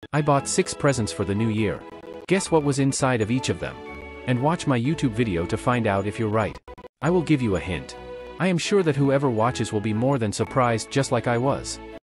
I bought 6 presents for the new year. Guess what was inside of each of them? And watch my YouTube video to find out if you're right. I will give you a hint. I am sure that whoever watches will be more than surprised, just like I was.